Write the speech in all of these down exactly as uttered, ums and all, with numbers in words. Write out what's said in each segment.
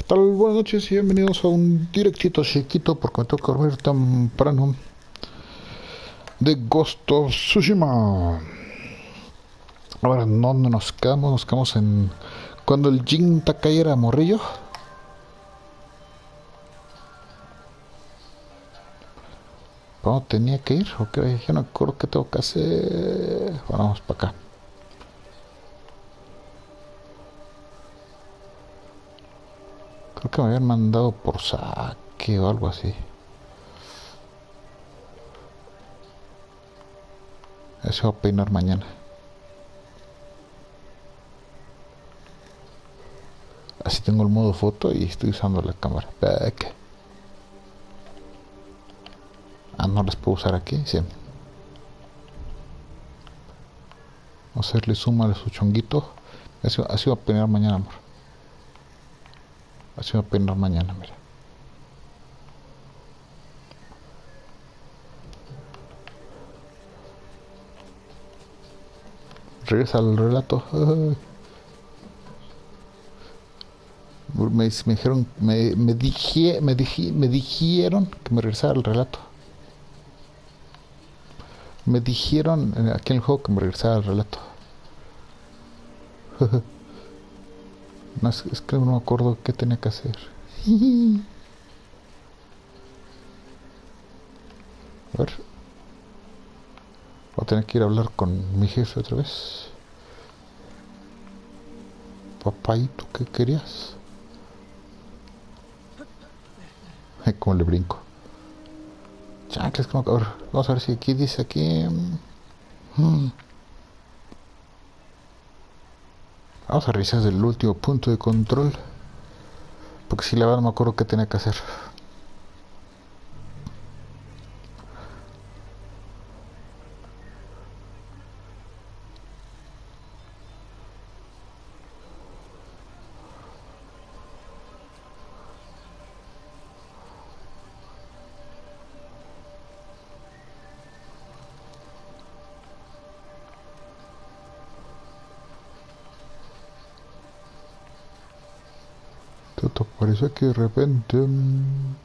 Tal? Buenas noches y bienvenidos a un directito chiquito porque me toca dormir temprano de Ghost of Tsushima. A ver, ¿dónde nos quedamos? Nos quedamos en... Cuando el Jin Takai era morrillo. ¿Cómo tenía que ir? Ok, yo no me acuerdo qué tengo que hacer. Bueno, vamos para acá. Creo que me habían mandado por saque o algo así. Eso va a peinar mañana. Así tengo el modo foto y estoy usando la cámara. Back. Ah, no las puedo usar aquí, sí. Vamos a hacerle suma a su chonguito. Así, así va a peinar mañana, amor. Así va a peinar mañana, mira. Regresa al relato. Ay. Me, me dijeron, me, me, dije, me, dije, me dijeron que me regresara al relato. Me dijeron aquí en el juego que me regresara al relato. No, es, es que no me acuerdo qué tenía que hacer. A ver. Voy a tener que ir a hablar con mi jefe otra vez. Papaito, ¿qué querías? Ay, cómo le brinco. Chancles, como que... A ver, vamos a ver si aquí dice aquí... Hmm. Vamos a revisar el último punto de control. Porque si la verdad no me acuerdo qué tenía que hacer. Todo parece que de repente... Mmm,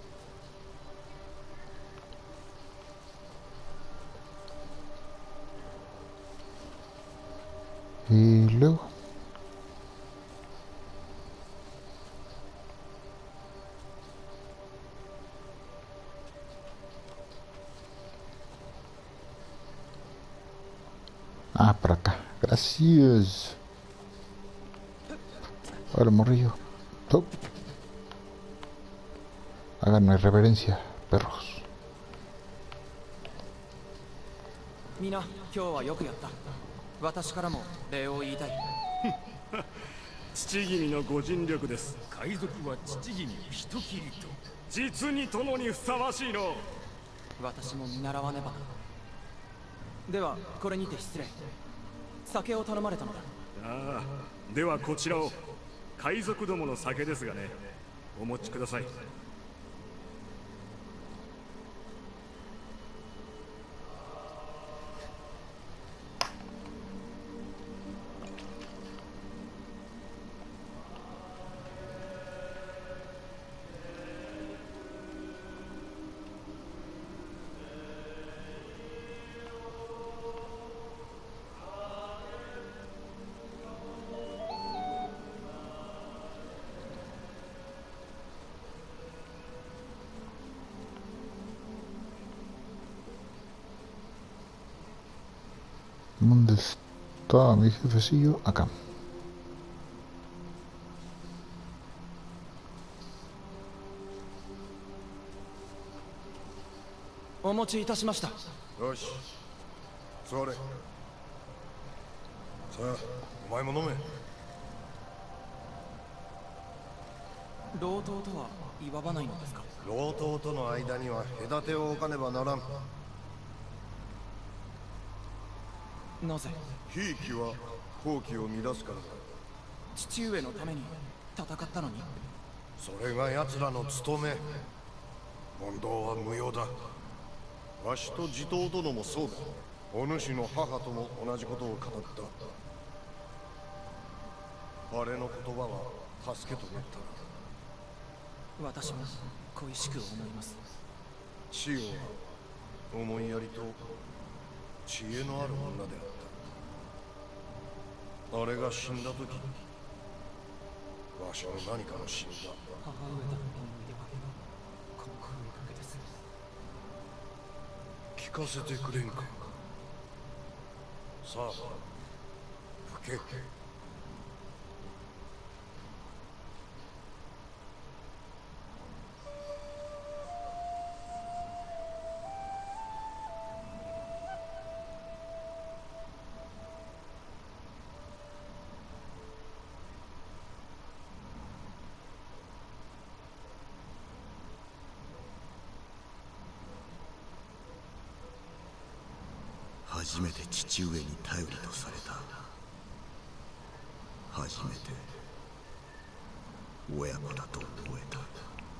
y luego... Ah, para acá. Gracias. Ahora, morrillo. Oh. Háganme reverencia, perros. みな、今日はよくやった。私からも礼を言いたい。 父君のご尽力です。 海賊は父君人斬りと。 実に殿にふさわしいの。 私も見習わねば。ではこれにて失礼。酒を頼まれたのだ。 ああ、ではこちらを。海賊どもの酒ですがね。お持ちください。 ¿Dónde está mi jefecillo? Acá. お持ちいたしました。 よし座れ。さあお前も飲め。 老頭とは祝わないのですか。 老頭との間には隔てを置かねばならん。 なぜ。 ひいきは好機を乱すからだ。 父上のために戦ったのに。 それが奴らの務め。問答は無用だ。わしと地頭殿もそうだ。お主の母とも同じことを語った。あれの言葉は助けとなった。 私も恋しく思います。 シオは思いやりと知恵のある女であった。あれが死んだ時、わしも何かの死んだ。 母上との思い出はこの声かけです。 聞かせてくれんか。さあ吹け。 初めて父上に頼りとされた。初めて親子だと思えた。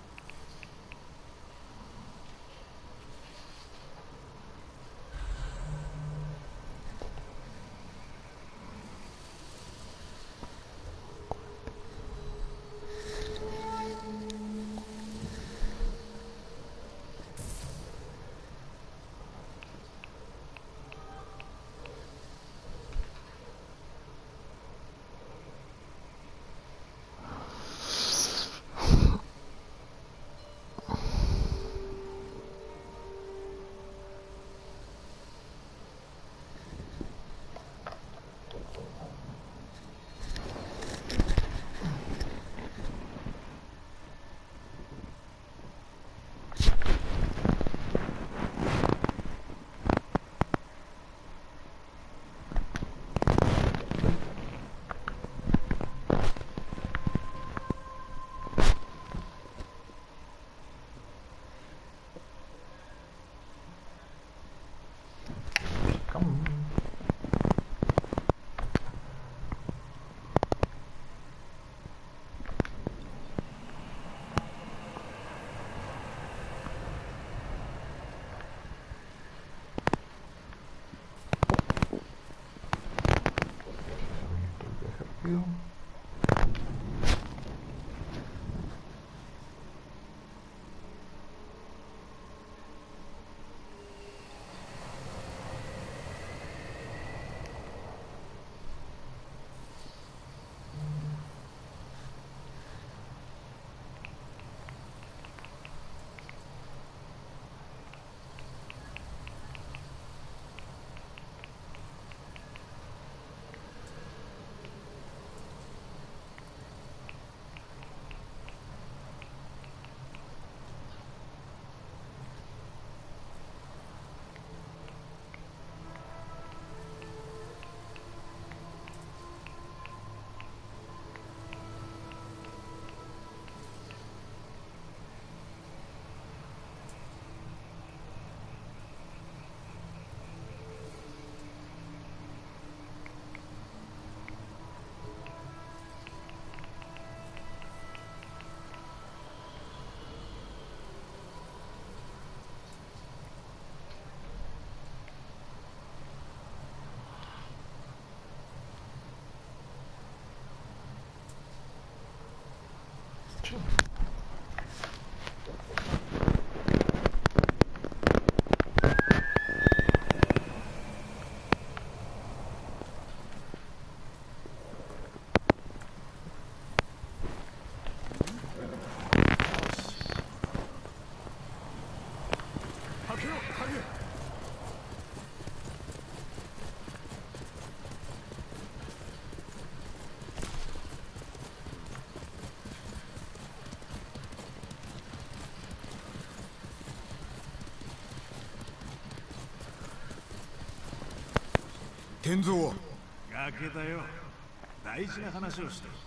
天蔵は崖だよ。大事な話をしてる。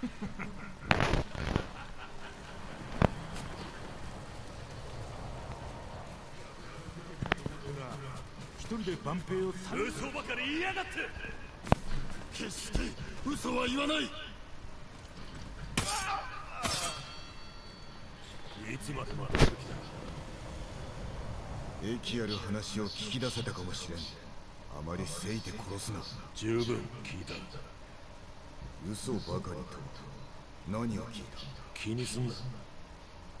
一人で万平を嘘ばかり言いやがって。 決して嘘は言わない。 いつまで待ってる気だ。 益ある話を聞き出せたかもしれん。あまりせいて殺すな。 十分聞いた。 嘘ばかりと何を聞いた。 気にすんな。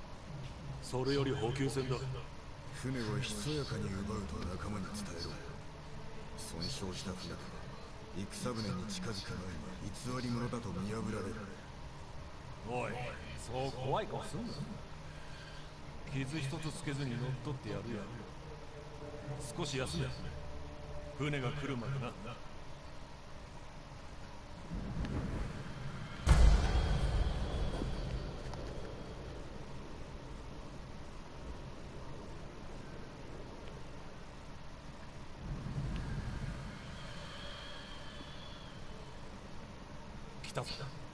それより補給船だ。 船はひそやかに奪うと仲間に伝えろ。損傷した船は戦船に近づく前に偽り者だと見破られる。 おい、そう怖い顔すんな。傷一つつけずに乗っ取ってやるや。少し休め。船が来るまでな。来たぞ。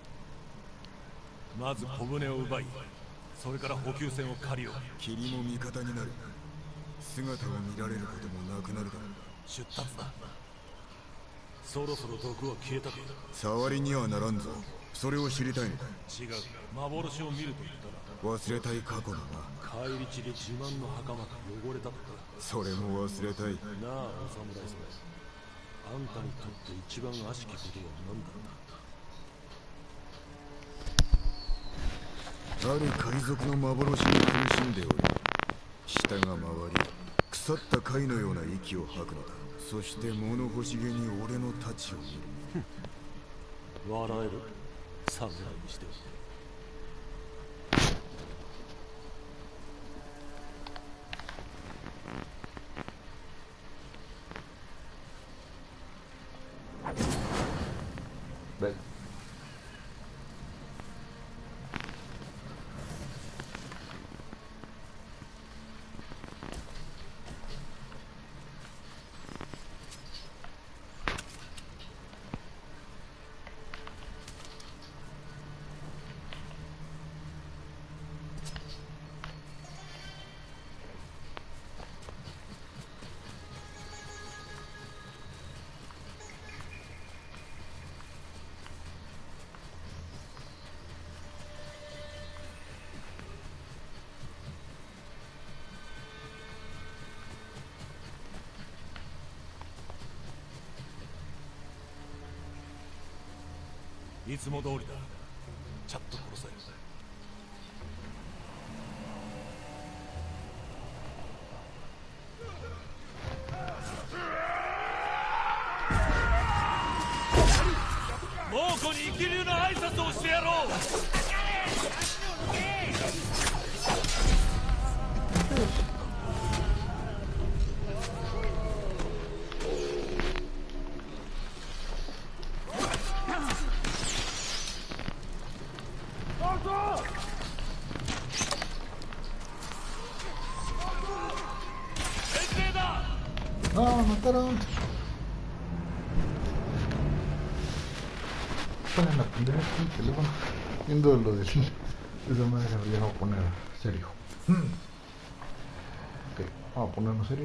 まず小舟を奪い、それから補給船を借りよう。 霧も味方になる。姿を見られることもなくなるだろう。 出立だ。そろそろ毒は消えたか。 触りにはならんぞ。それを知りたいのか。 違う。幻を見ると言ったら忘れたい過去のな。 帰り地で自慢の袴が汚れたとか。 それも忘れたい。 なあ、お侍さん。あんたにとって一番悪しきことは何だった。 ある海賊の幻に苦しんでおり、舌が回り、腐った貝のような息を吐くのだ。そして物欲しげに俺の太刀を見る。 笑える。侍にしては。 Baik. いつも通りだ。ちゃっと殺せ。猛虎に一流の挨拶をしてやろう。 Ah, mataron. Ponen la pendeja aquí el teléfono. Viendo lo de esa madre ya no voy a poner serio. Ok, vamos a ponernos serio.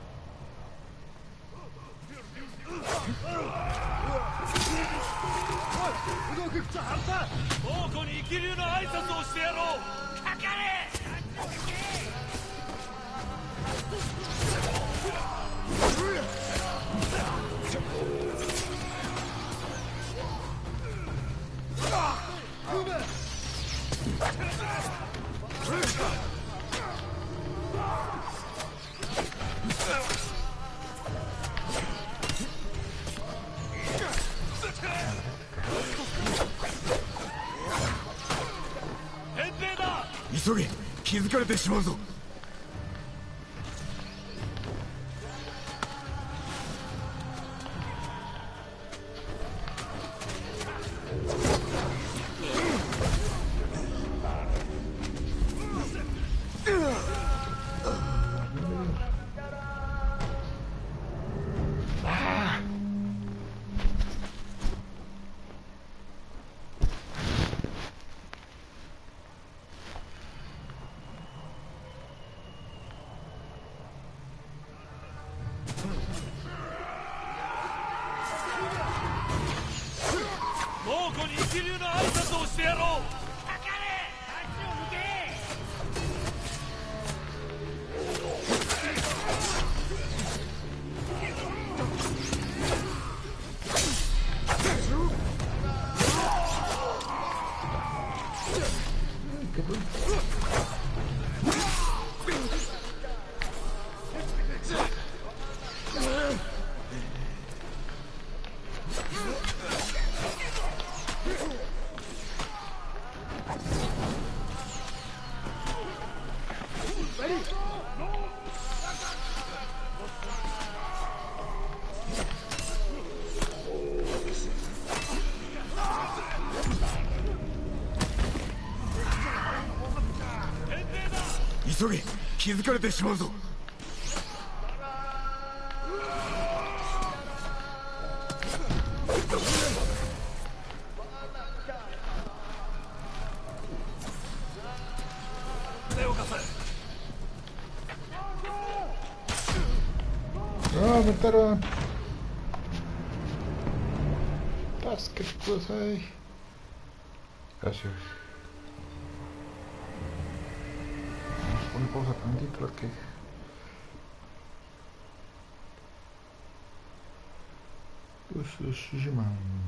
猛虎に一流の挨拶をしてやろう。かかれ。 急げ、気づかれてしまうぞ。 猛虎に一流の挨拶をしてやろう。かかれ。足を抜け。 急げ、気づかれてしまうぞ。 Ah, mataron. Tasque pues ahí. Gracias. Vamos a poner pausa tantito aquí. Tsushima.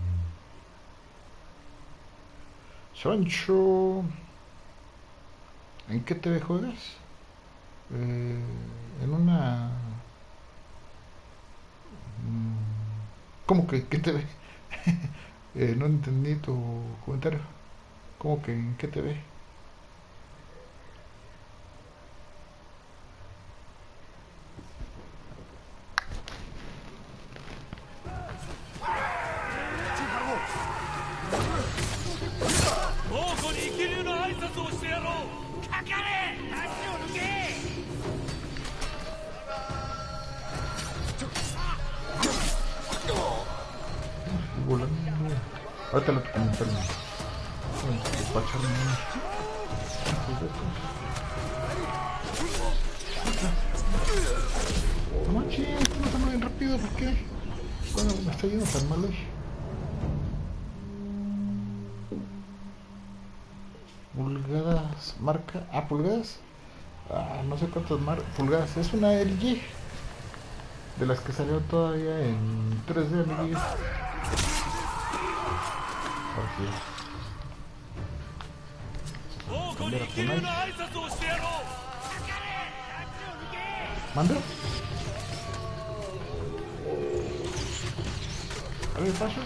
Sancho. ¿En qué T V juegas? Eh, en una... ¿Cómo que qué T V? eh, no entendí tu comentario. ¿Cómo que en qué T V? Volando. Ahorita lo comenté el despacharme. No manches, no está bien rápido, ¿por qué? Bueno, me está yendo tan mal hoy. Pulgadas, marca. Ah, pulgadas. Ah, no sé cuántas mar pulgadas. Es una L G. De las que salió todavía en tres D, amiguillos. Así es. ¿Manda? A ver, paso.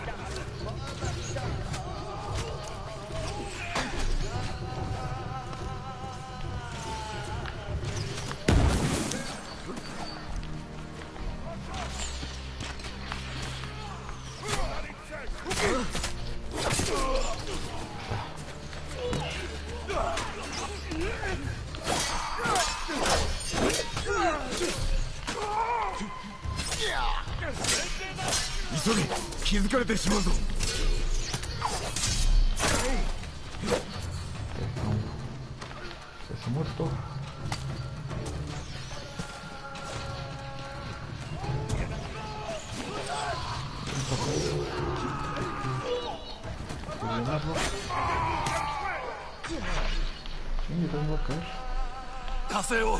急げ、気づかれてしまうぞ。 Se ha muerto. Sí, yo tengo que caer. ¡Caseo!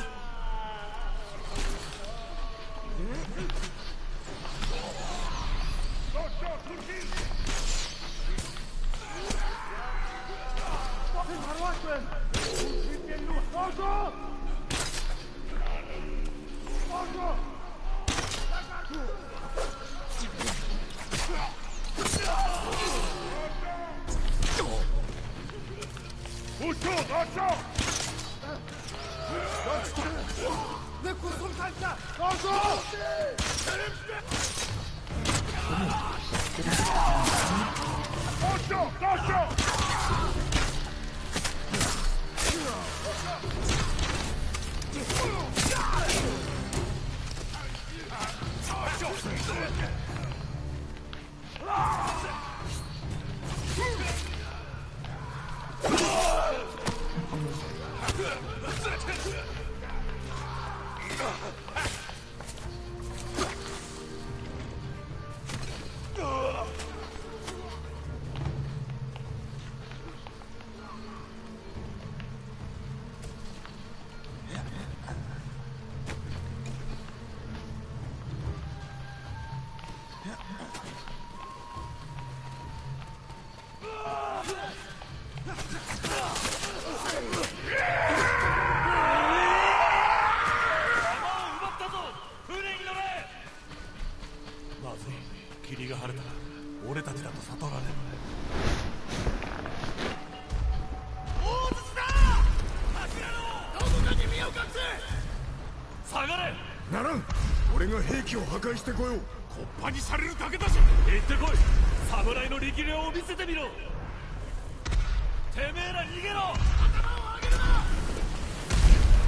ならん、俺が兵器を破壊してこよう。 コッパにされるだけだし。行ってこい。侍の力量を見せてみろ。てめえら逃げろ。頭を上げるな。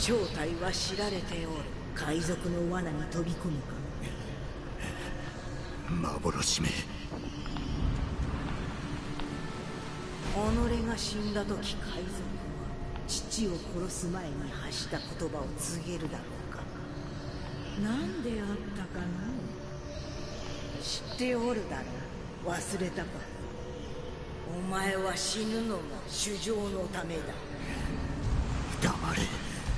正体は知られておる。海賊の罠に飛び込むか。 幻め。 己が死んだ時、海賊は父を殺す前に発した言葉を告げるだろうか。何であったかな。知っておるだろう。忘れたか。お前は死ぬのが主情のためだ。 黙れ。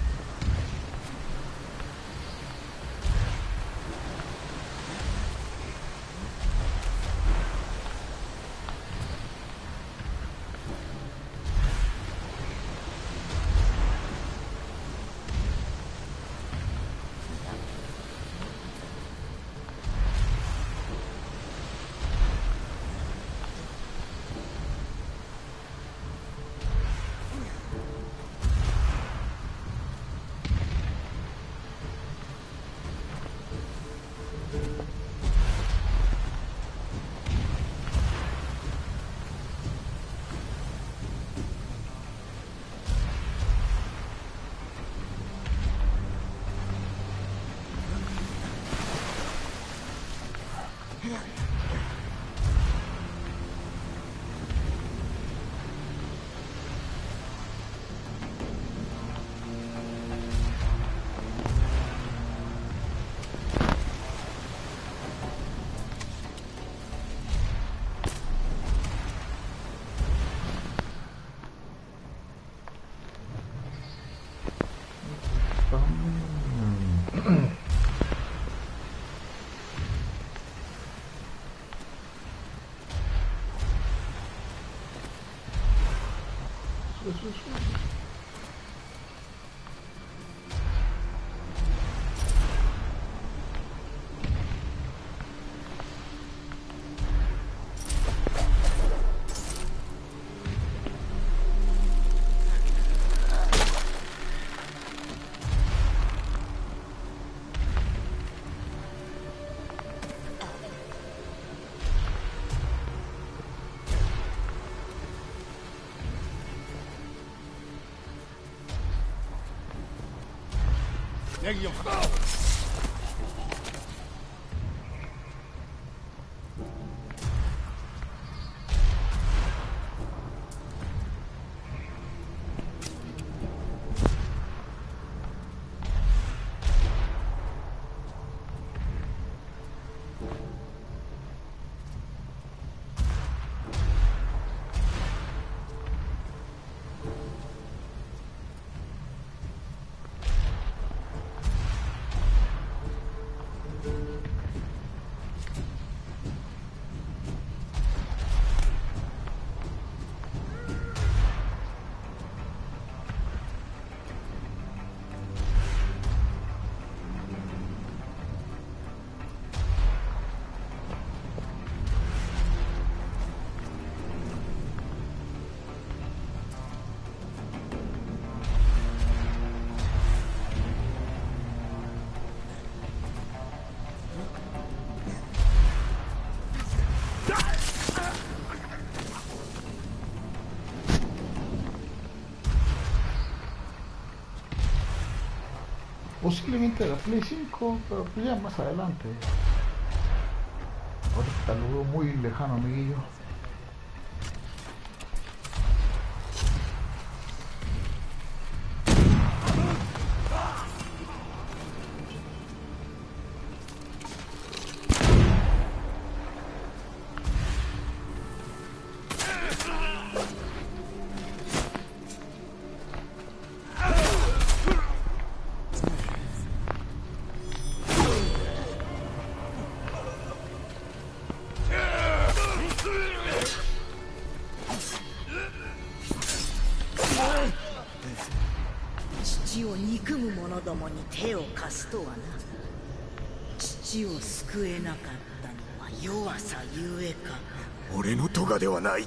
ネギを posiblemente la Play cinco, pero pues ya más adelante. Ahorita lo veo muy lejano, amiguillo. 父を憎む者どもに手を貸すとはな。父を救えなかったのは弱さゆえか。 俺の咎ではない。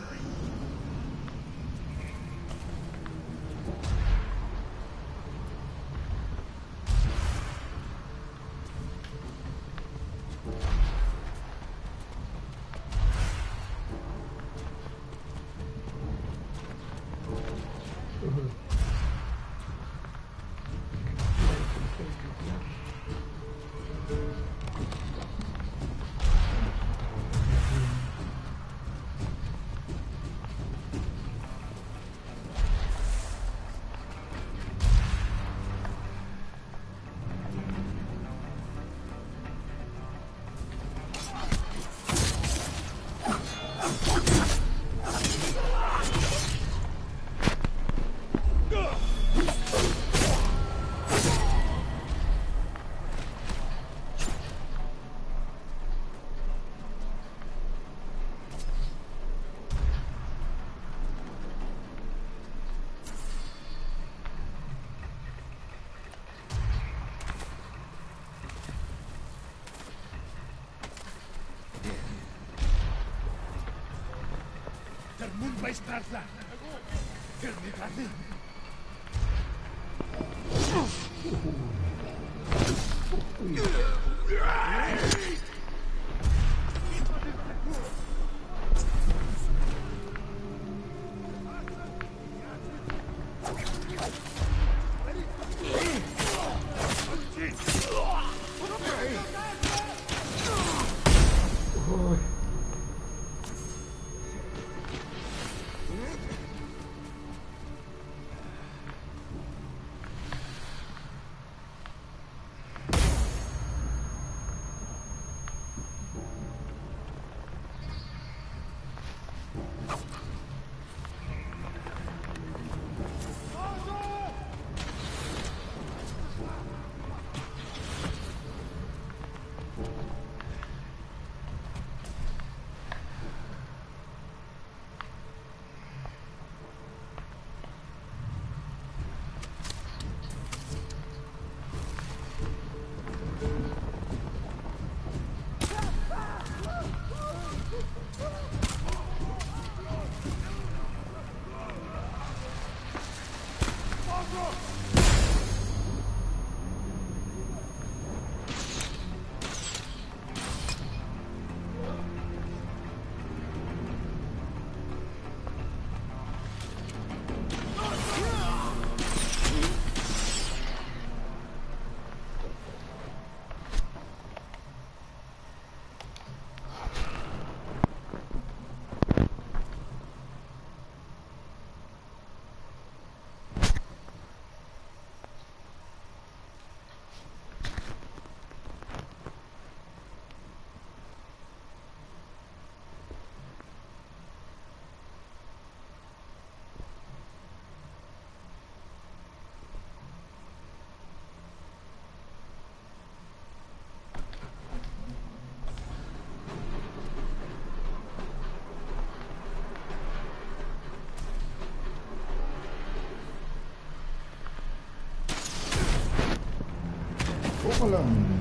Hola.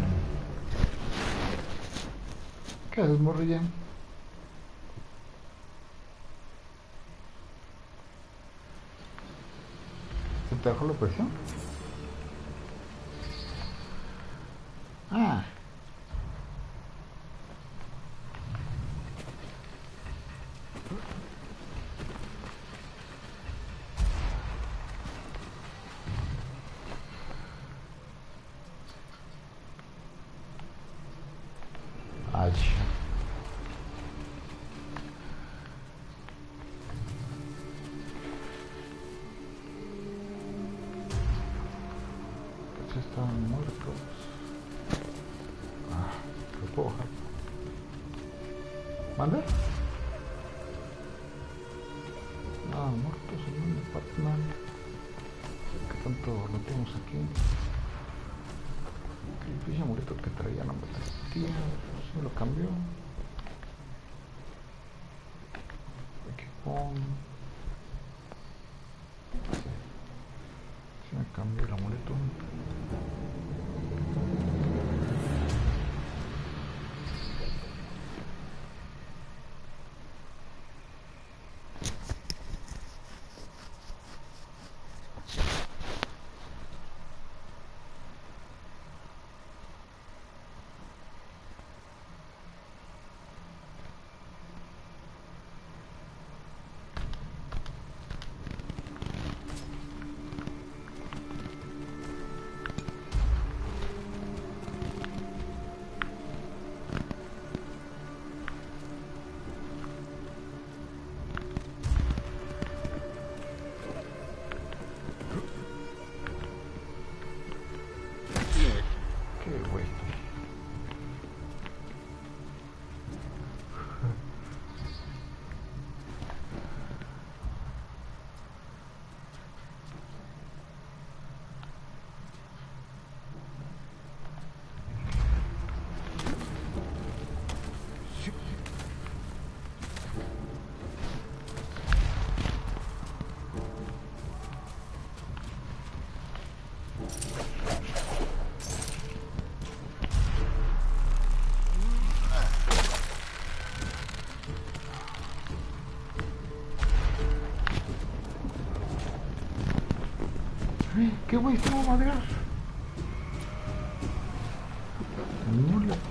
¿Qué haces, morrilla? ¿Se te bajó la presión? Ah. Ay. Pues estaban muertos. Ah, ¿qué puedo bajar? ¿Mande? Ah, muertos en un Batman. ¿Qué tanto lo tenemos aquí? El pinche amuleto que traía no me sentía. Se me lo cambió. Equipón. Se me cambió el amuleto. ¡Qué buenísimo, madre! No le...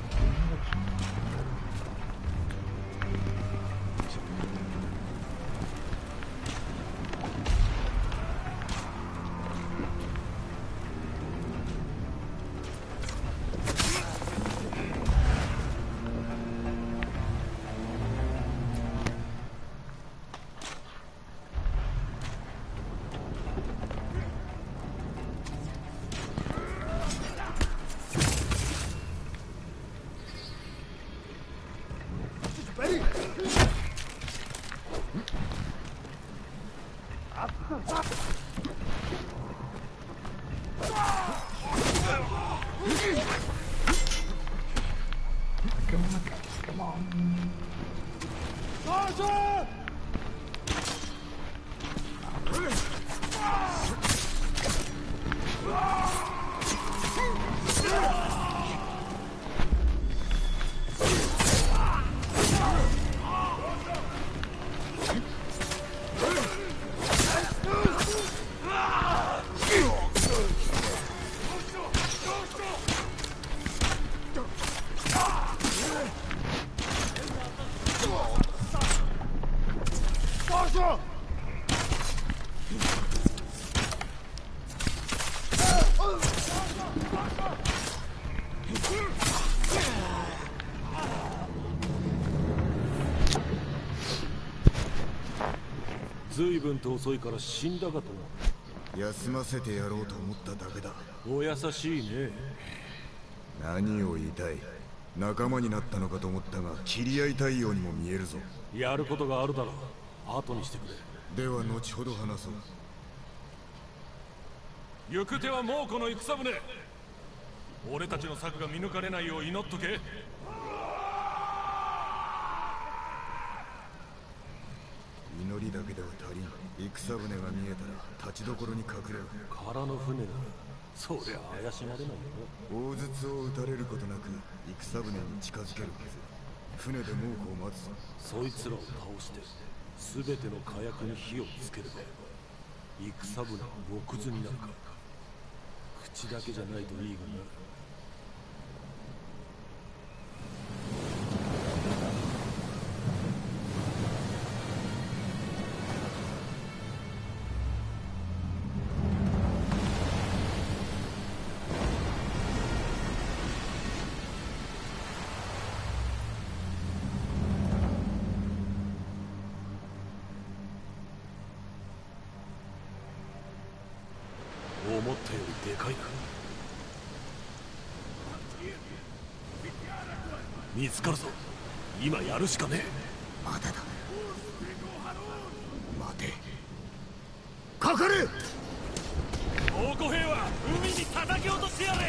随分と遅いから死んだかと休ませてやろうと思っただけだ。 お優しいね。 何を言いたい？仲間になったのかと思ったが、切り合いたいようにも見えるぞ。 やることがあるだろう。後にしてくれ。 では後ほど話そう。 行く手は猛虎の戦船。俺たちの策が見抜かれないよう祈っとけ。 祈りだけでは足りん。戦船が見えたら立ちどころに隠れる。 空の船ならそりゃ怪しまれないよ。 大筒を撃たれることなく戦船に近づけるはず。船で猛虎を待つぞ。 そいつらを倒して全ての火薬に火をつければ戦船は極図になるか。口だけじゃないといいがな。思ったよりでかいか。見つかるぞ。今やるしかねえ。 まだだ。待て。かかれ。 大小兵は海に叩き落としてやれ。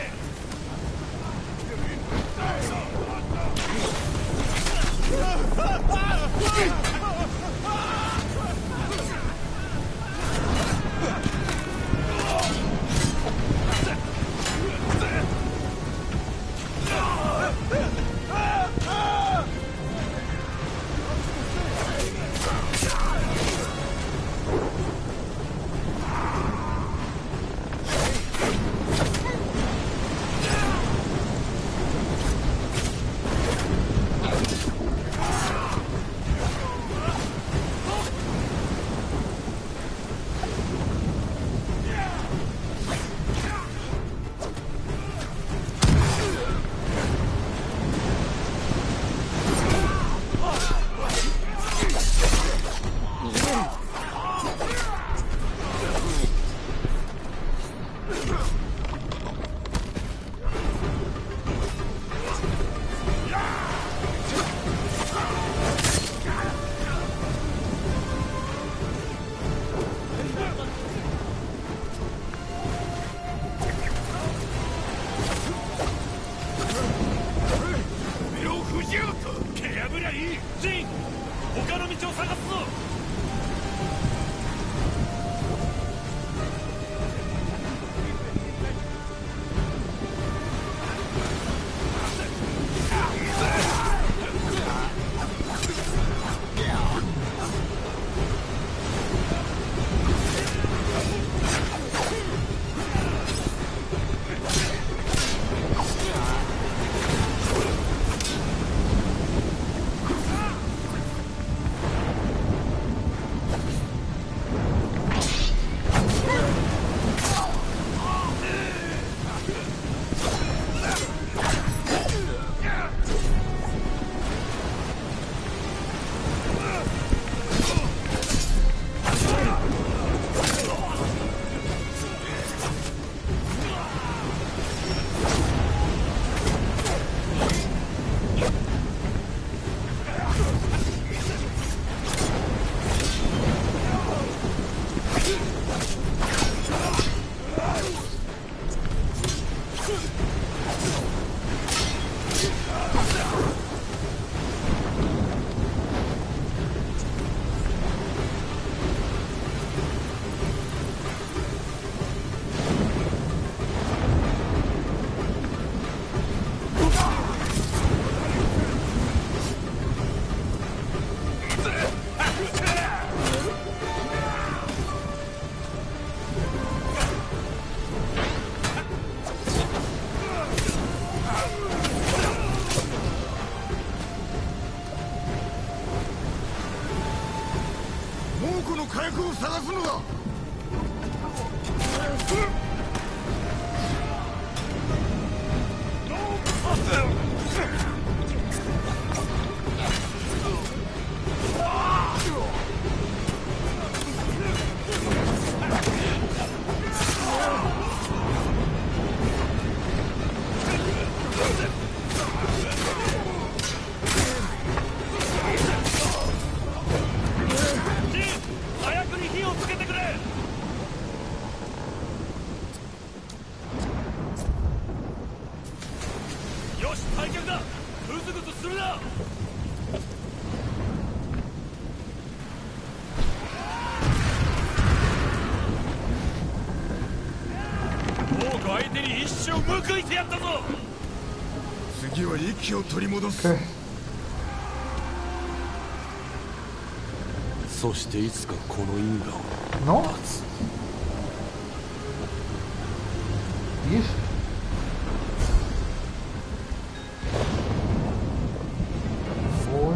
猛虎の火薬を探すのだ。 早くに火をつけてくれ。よし、退却だ。グズグズするな。猛虎相手に一生報いてやったぞ。 次は息を取り戻す。 そしていつかこの因果を ¿No? 断つ。 ¿Y eso? Uy.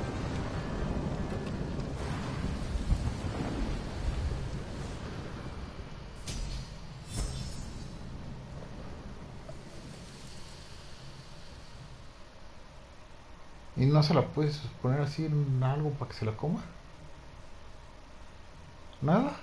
¿Y no se la puedes poner así en algo para que se la coma? ¿Nada?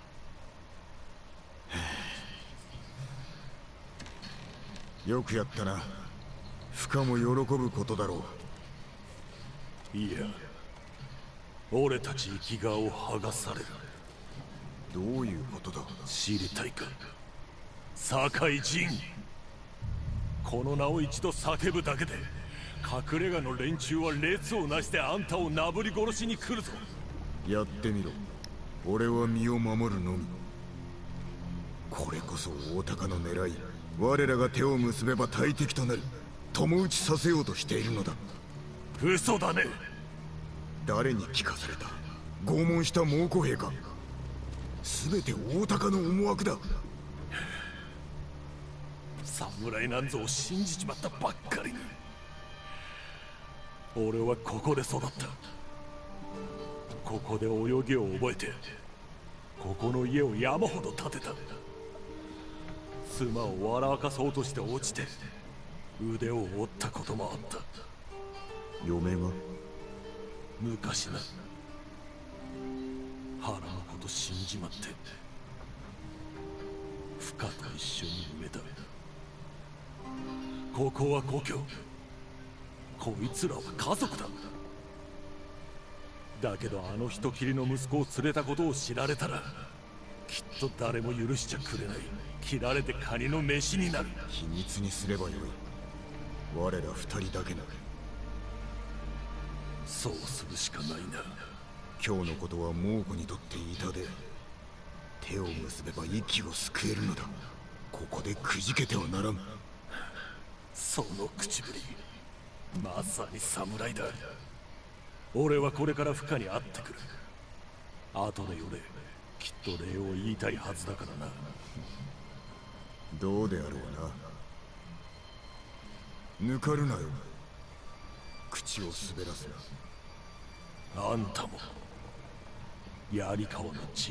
よくやったな。不可も喜ぶことだろう。 いや、俺たち生き顔を剥がされる。 どういうことだ。 知りたいか、堺人。この名を一度叫ぶだけで隠れ家の連中は列をなしてあんたをなぶり殺しに来るぞ。 やってみろ。俺は身を守るのみ。これこそ大鷹の狙い。我らが手を結べば大敵となる。共打ちさせようとしているのだ。 嘘だね。 誰に聞かされた。拷問した猛虎兵か。全て大鷹の思惑だ。 侍なんぞを信じちまったばっかりに。俺はここで育った。ここで泳ぎを覚えて、ここの家を山ほど建てた。妻を笑わかそうとして落ちて腕を折ったこともあった。 嫁が昔な、腹のこと死んじまって深と一緒に埋めた。ここは故郷、こいつらは家族だ。だけどあの人斬りの息子を連れたことを知られたらきっと誰も許しちゃくれない。切られてカニの飯になる。 秘密にすればよい。我ら二人だけな。 そうするしかないな。 今日のことは猛虎にとって痛手。手を結べば息を救えるのだ。ここでくじけてはならん。 その口ぶり、まさに侍だ。俺はこれから深に会ってくる。後でよれ、きっと礼を言いたいはずだからな。 どうであろうな。抜かるなよ。口を滑らせな。 あんたも槍川の陣。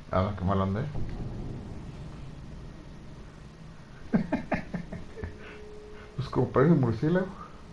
Ah, qué mal andé. Pues como parece murciélago.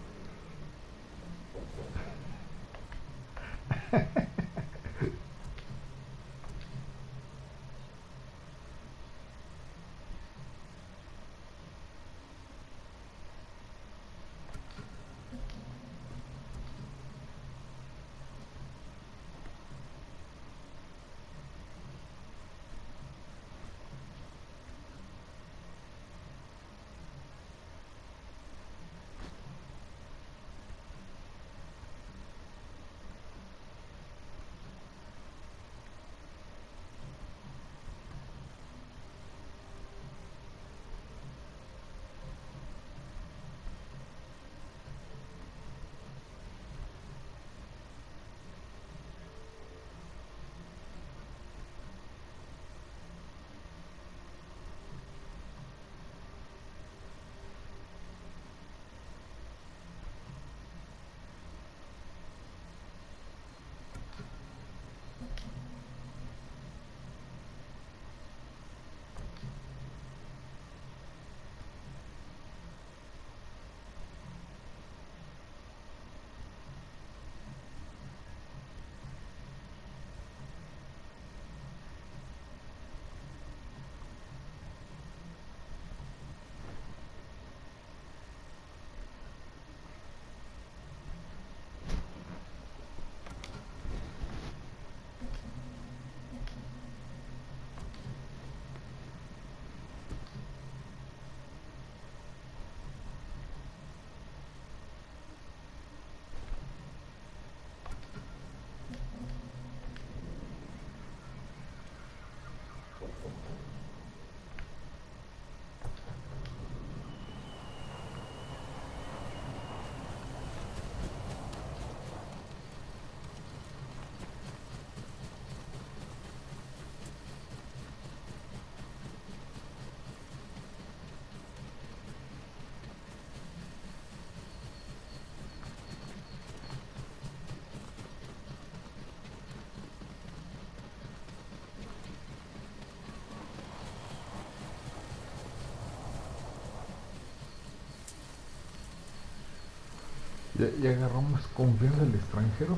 Ya, ya agarró más confianza el extranjero.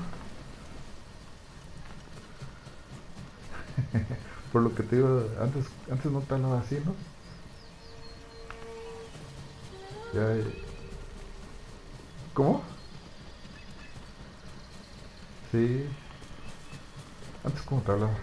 Por lo que te digo, antes, antes no te hablaba así, ¿no? Ya, ¿cómo? Sí. Antes cómo te hablaba.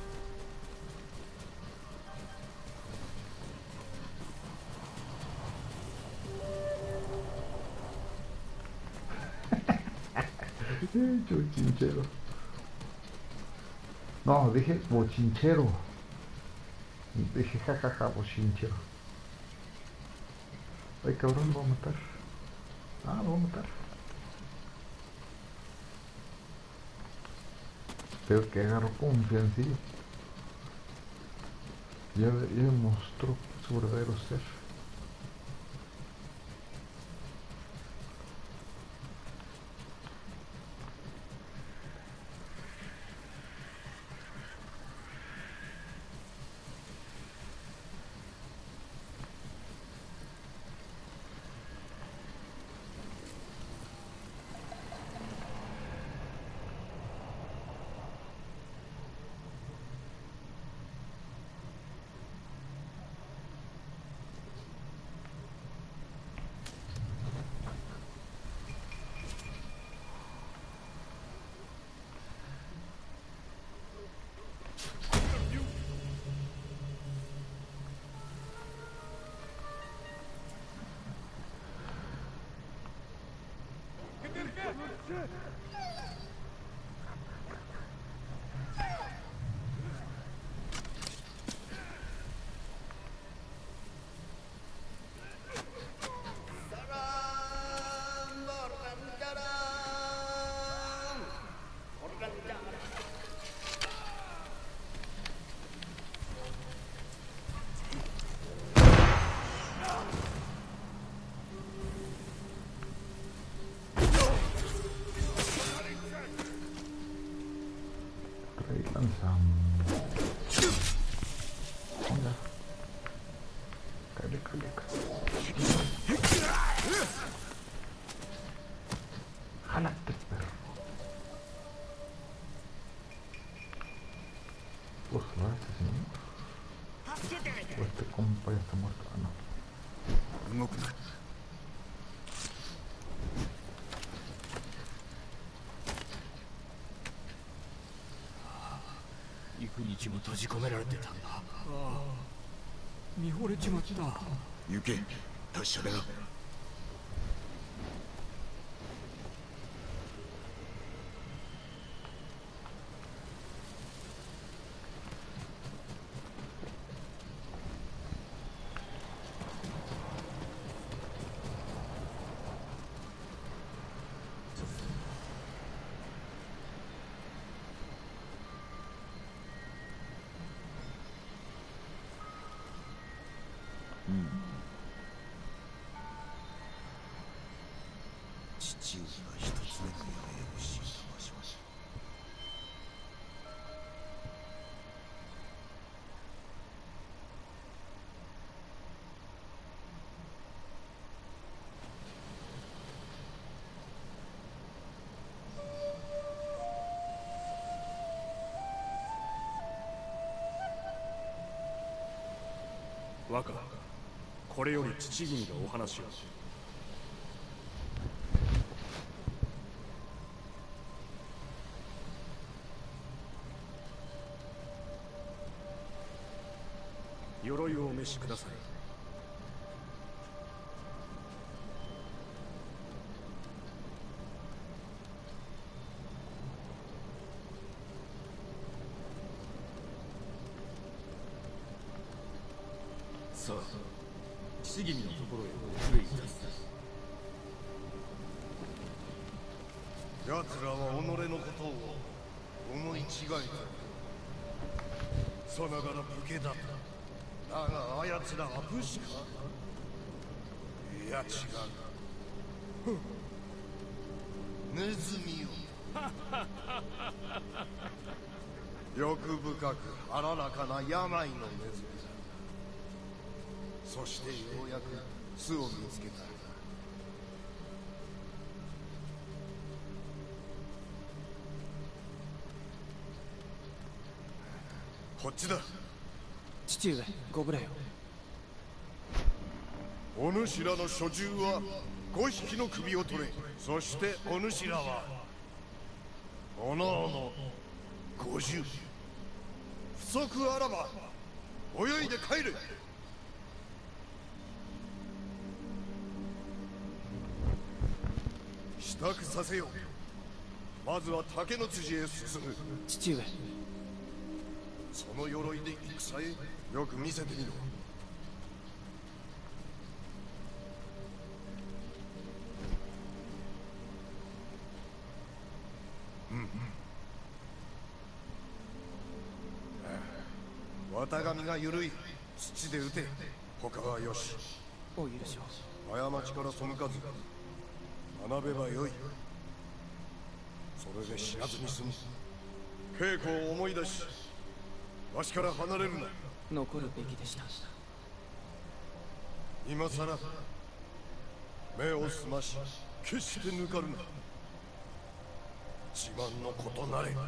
Sí, bochinchero. No, dije bochinchero. Dije jajaja, bochinchero. Ay, cabrón, lo va a matar. Ah, lo va a matar. Pero que agarró confiancillo. Ya, ya mostró su verdadero ser. Trae lanza. papá ya está muerto. Ah, no. 動くな。 幾日も閉じ込められてたんだ。ああ、見惚れちまった。 行け、達者でな。父上が一つ目の夢を知った場所。 若、これより父君がお話を。鎧をお召しください。さあ、父君のところへお連れいたす。 奴らは己のことを思い違えた。さながら武家だ。だがあやつらは武士か。いや違う。ネズミよ。欲深く荒らかな病のネズミだ。そしてようやく巣を見つけた。こっちだ。 父上、ご無礼を。 お主らの所従はごひきの首を取れ。そしてお主らはおのおのごじゅう。不足あらば泳いで帰れ。支度させよう。まずは竹の辻へ進む。 父上、 その鎧で戦へ。よく見せてみろ。うんうん。綿髪が緩い。土で撃て。他はよし。 お許しを。 過ちから背かず学べばよい。それで死なずに済む。稽古を思い出し、わしから離れるな。 残るべきでした。 今さら目を澄まし、決して抜かるな。自慢のことなれ。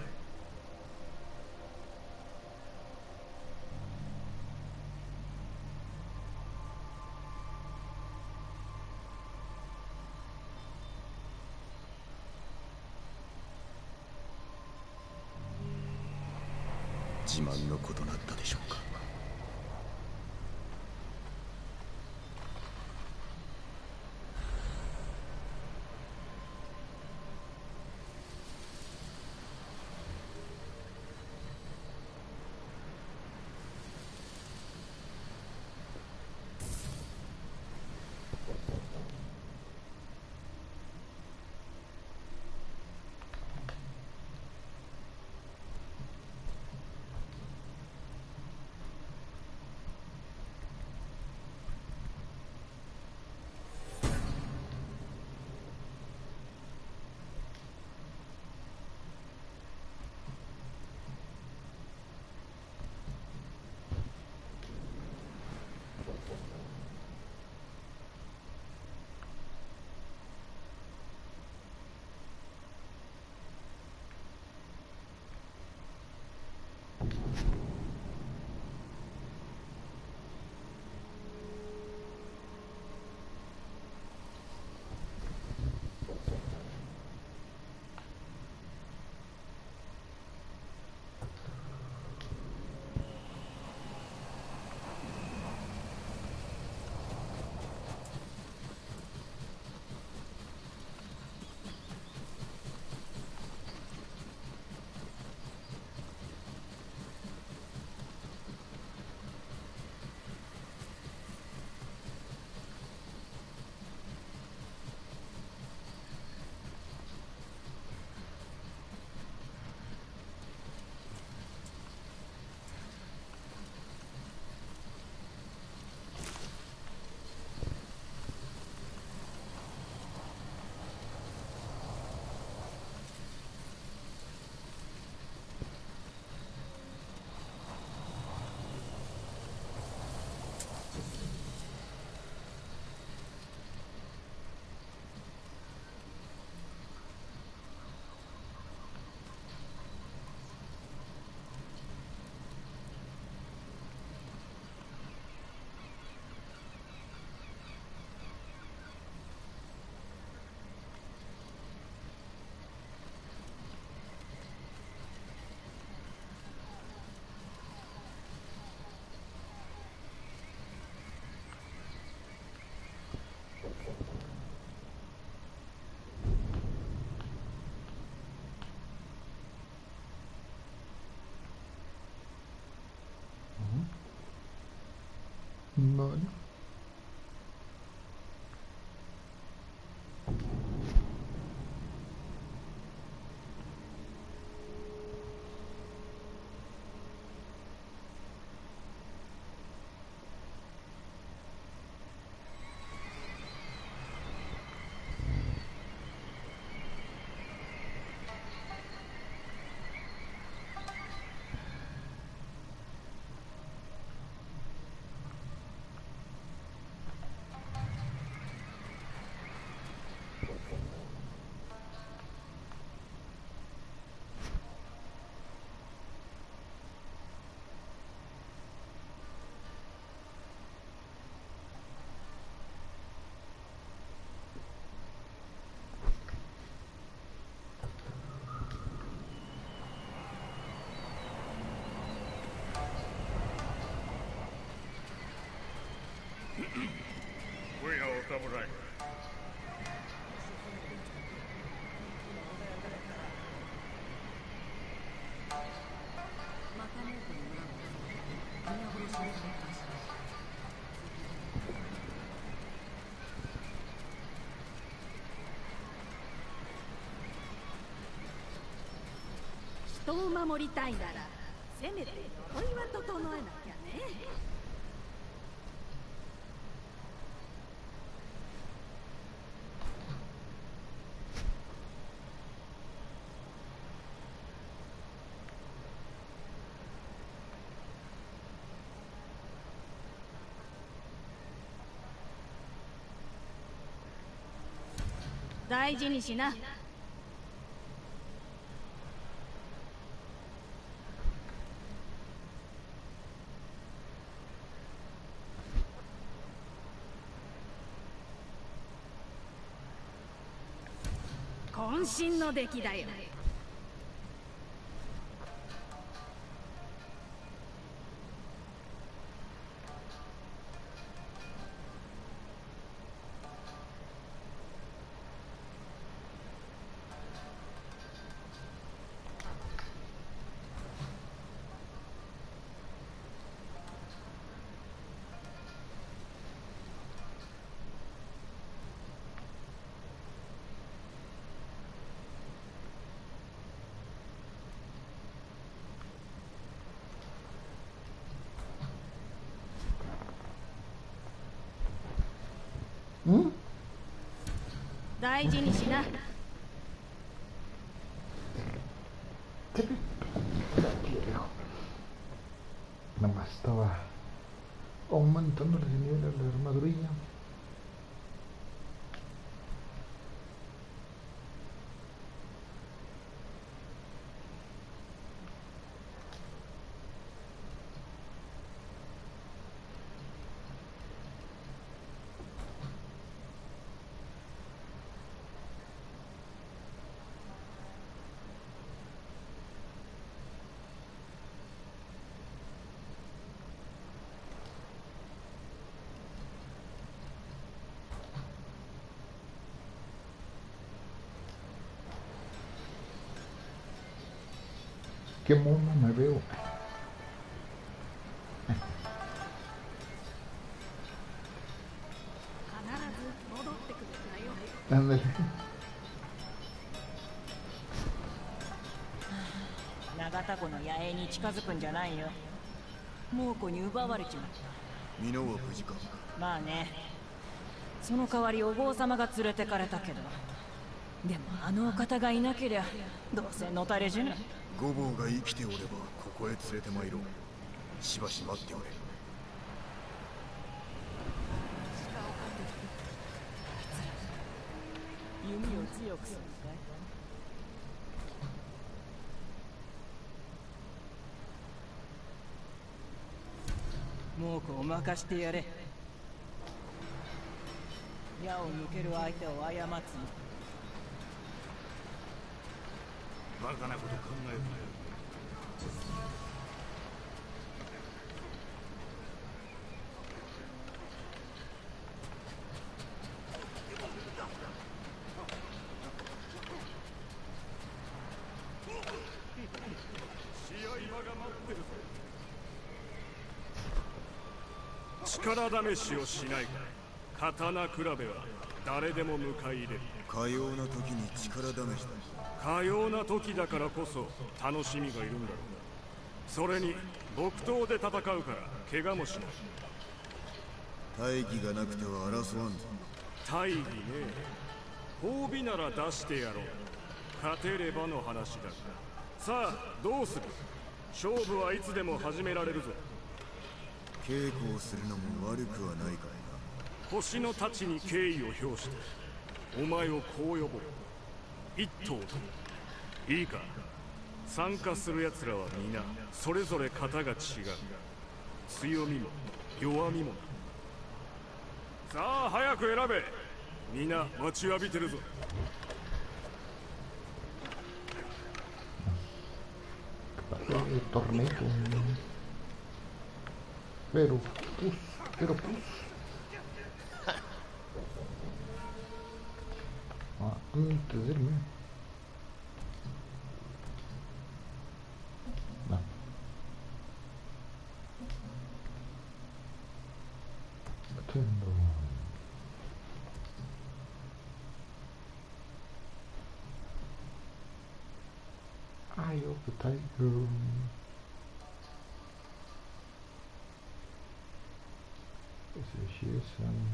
自慢のことなったでしょうか。 おいらお侍。 人を守りたいならせめて鎧は整えなきゃね。大事にしな。渾身の出来だよ。 ん？ 大事にしな。 Nada más estaba aumentando el nivel de la armadurilla. Qué mono me veo. Ándale. 長田湖の野営に近づくんじゃないよ。猛虎に奪われちまった。 皆は無事か。 まあね。その代わりお坊様が連れてかれたけど、でもあのお方がいなけりゃどうせのたれ死ぬ。 五坊が生きておればここへ連れて参ろう。しばし待っておれ。 弓を強くするかい？猛虎を任してやれ。矢を抜ける相手を過つな。 バカなこと考えるなよ。試合場が待ってるぞ。力試しをしないか。刀比べは誰でも迎え入れる。 かような時に力試しだ。 かような時だからこそ楽しみがいるんだろう。それに木刀で戦うから怪我もしない。 大義がなくては争わんぞ。 大義ね。褒美なら出してやろう。勝てればの話だ。さあどうする？勝負はいつでも始められるぞ。 稽古をするのも悪くはないからな。 星の太刀に敬意を表してお前をこう呼ぼう。一頭と。いいか。参加する奴らは皆それぞれ型が違う。強みも弱みもな。さあ早く選べ。皆待ちわびてるぞ。 El torneo. Pero, pues, pero, pues. Ah, antes de irme. No. Atiendo. Eye of the tiger. Ese sí es um...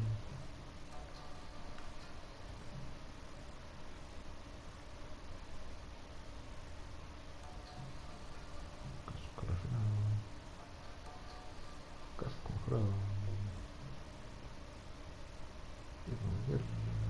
casco refinado, casco mejorado y volver.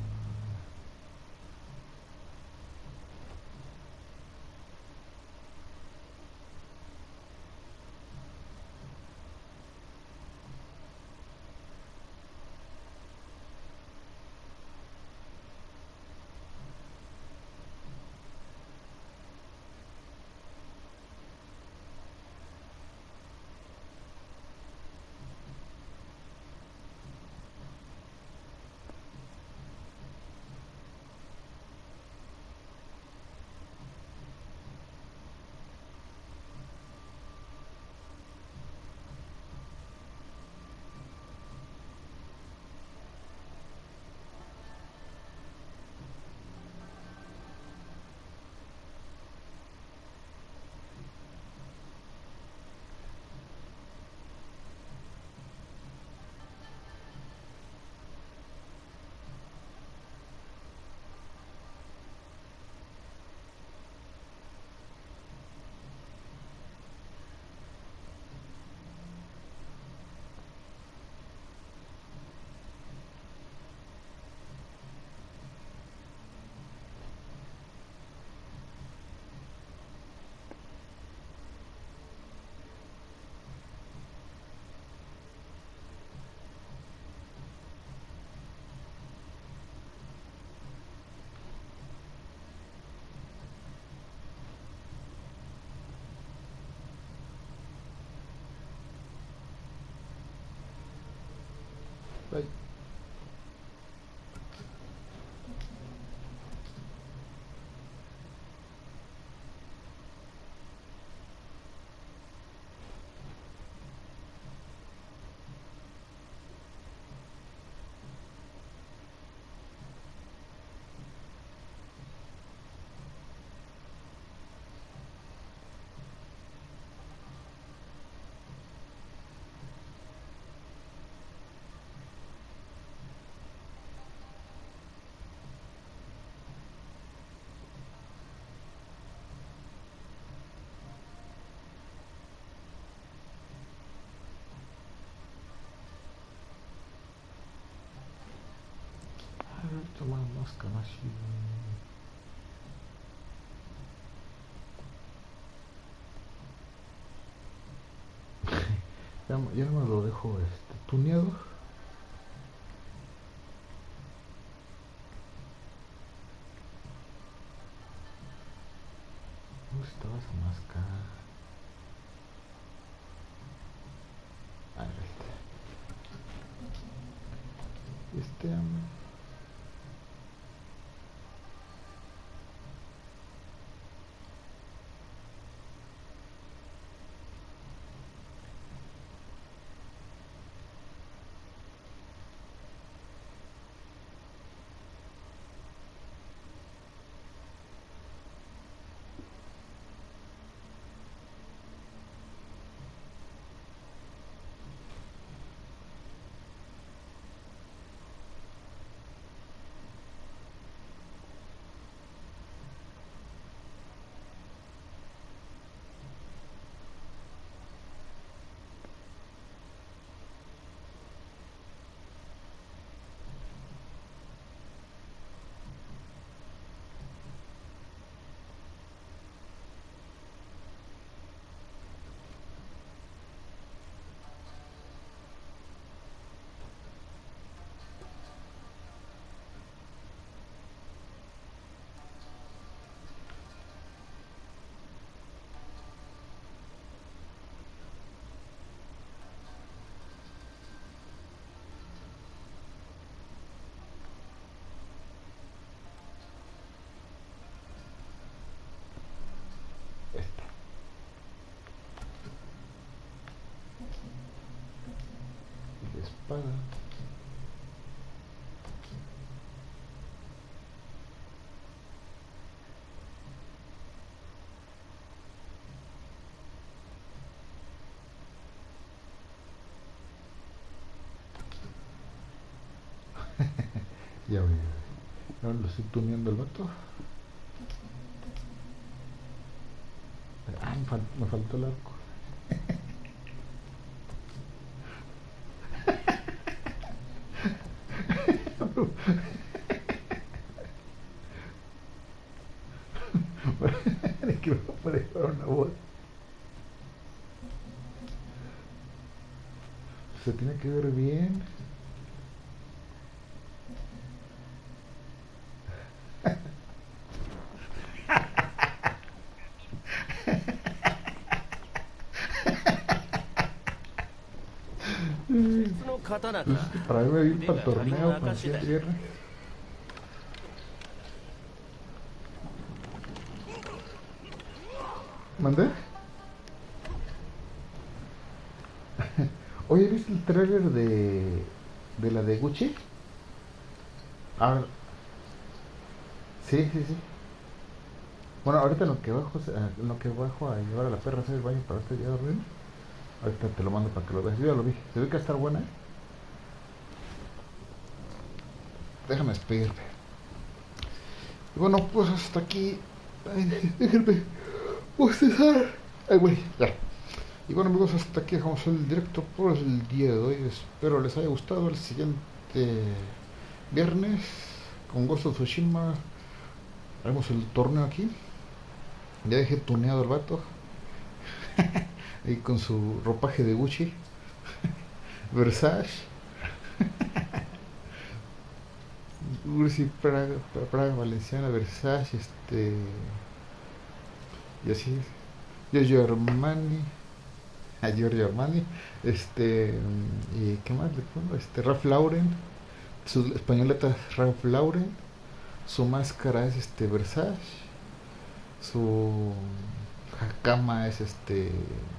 Bye. Tomar más canashi. ya, ya no lo dejo este, tuneado. ¿Dónde estaba esa máscara? Ah, este. Este um, espada. Ya voy. Ahora lo estoy tuneando el vato. Ah, me, fal me faltó el arco. Es que me puede llevar una voz. Se tiene que ver bien. Para irme ir para el torneo para el siguiente viernes. ¿Mandé? Oye, ¿viste el trailer de de la de Gucci? A ver. Sí, sí, sí. Bueno, ahorita en lo que bajo, en lo que bajo a llevar a la perra a hacer el baño para este día de dormir. Ahorita te lo mando para que lo veas. Yo ya lo vi. Se ve que va a estar buena, ¿eh? Déjame despedirme. Y bueno, pues hasta aquí. Ay, déjenme bostezar. Ay, güey, ya. Y bueno, amigos, hasta aquí dejamos el directo por el día de hoy. Espero les haya gustado. El siguiente viernes con Ghost of Tsushima haremos el torneo aquí. Ya dejé tuneado el vato. Ahí con su ropaje de Gucci. Versace. Gucci, Praga, Praga, Valenciana, Versace, este. Y así. Giorgio Armani. A Giorgio Armani. Este. ¿Y qué más le pongo? Este, Ralph Lauren. Su españoleta es Ralph Lauren. Su máscara es este Versace. Su cama es este.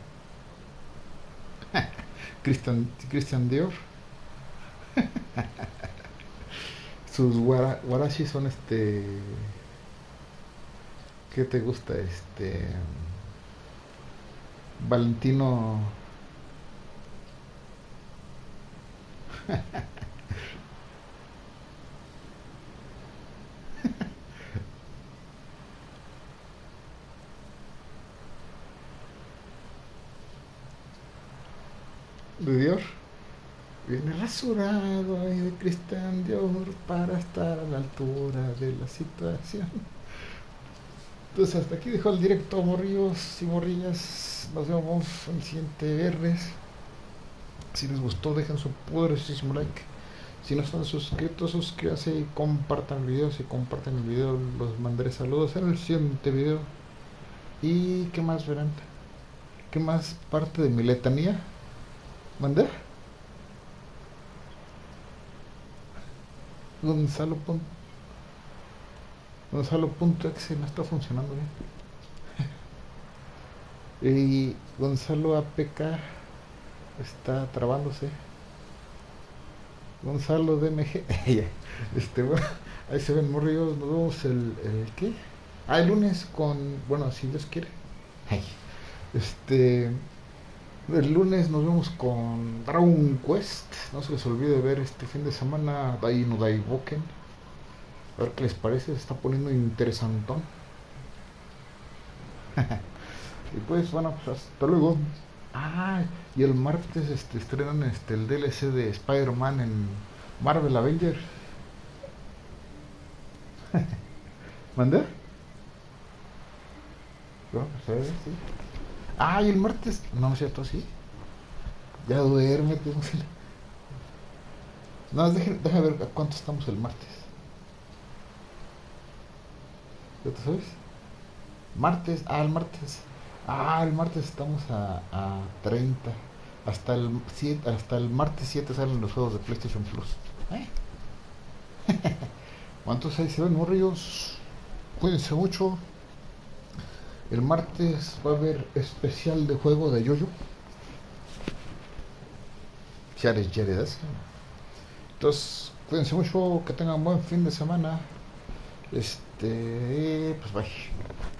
Christian, Christian Dior. Sus wara, warashi son este. ¿Qué te gusta? Este. Valentino. De Dior. Viene rasurado ahí de Christian Dior para estar a la altura de la situación. Entonces hasta aquí dejo el directo, morrillos y morrillas. Nos vemos en el siguiente viernes. Si les gustó, dejen su poderosísimo like. Si no están suscritos, suscríbanse y compartan el video. Si comparten el video, los mandaré saludos en el siguiente video. ¿Y qué más verán? ¿Qué más parte de mi letanía? ¿Mandé? Gonzalo. Gonzalo.exe no está funcionando bien. Y Gonzalo A P K está trabándose. Gonzalo D M G. Este, bueno, ahí se ven, morrillos. Nos vemos el, el ¿qué? Ah, el lunes con, bueno, si Dios quiere. Ay, este, el lunes nos vemos con Dragon Quest. No se les olvide ver este fin de semana Dai no Daiboken. A ver qué les parece, se está poniendo interesantón. Y pues bueno, pues hasta luego. Ah, y el martes este, estrenan este, el D L C de Spider-Man en Marvel Avengers. ¿Mandé? No, pues a ver, sí. Ah, y el martes, no, no es cierto, sí. Ya duérmete. No, deja, deja ver a cuánto estamos el martes. ¿Ya te sabes? Martes, ah, el martes. Ah, el martes estamos a, a treinta. Hasta el siete, hasta el martes siete salen los juegos de PlayStation Plus. ¿Eh? ¿Cuántos ahí se ven, morrillos? Cuídense mucho. El martes va a haber especial de juego de Yoyo. si eres Jedi. Entonces, cuídense mucho, que tengan buen fin de semana. Este, pues bye.